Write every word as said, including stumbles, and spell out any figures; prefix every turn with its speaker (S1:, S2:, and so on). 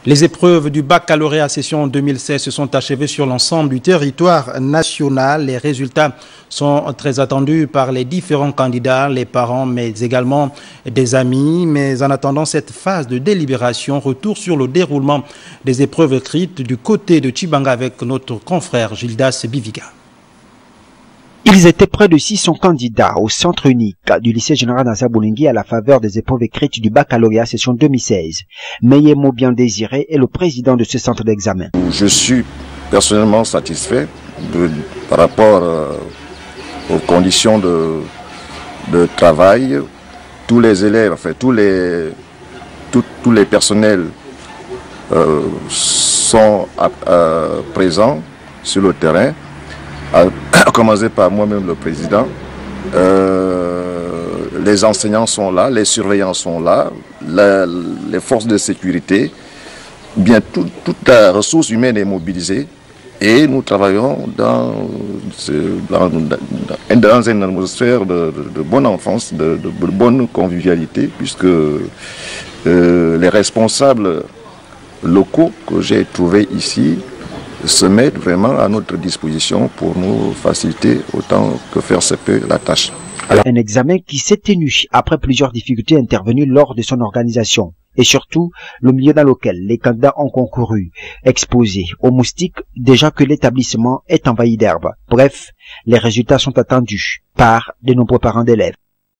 S1: Les épreuves du baccalauréat session deux mille seize se sont achevées sur l'ensemble du territoire national. Les résultats sont très attendus par les différents candidats, les parents, mais également des amis. Mais en attendant cette phase de délibération, retour sur le déroulement des épreuves écrites du côté de Tchibanga avec notre confrère Gildas Biviga.
S2: Ils étaient près de six cents candidats au centre unique du lycée général Nassar Boulingui à la faveur des épreuves écrites du baccalauréat session deux mille seize. Meyemo Bien Désiré est le président de ce centre d'examen.
S3: Je suis personnellement satisfait de, par rapport euh, aux conditions de, de travail. Tous les élèves, enfin tous les, tout, tous les personnels euh, sont euh, présents sur le terrain. À commencer par moi-même le président, euh, les enseignants sont là, les surveillants sont là, la, les forces de sécurité, bien tout, toute la ressource humaine est mobilisée et nous travaillons dans, dans, dans, dans une atmosphère de, de, de bonne enfance, de, de, de bonne convivialité, puisque euh, les responsables locaux que j'ai trouvés ici se mettent vraiment à notre disposition pour nous faciliter autant que faire se peut la tâche.
S2: Un examen qui s'est tenu après plusieurs difficultés intervenues lors de son organisation et surtout le milieu dans lequel les candidats ont concouru, exposés aux moustiques déjà que l'établissement est envahi d'herbe. Bref, les résultats sont attendus par de nombreux parents d'élèves.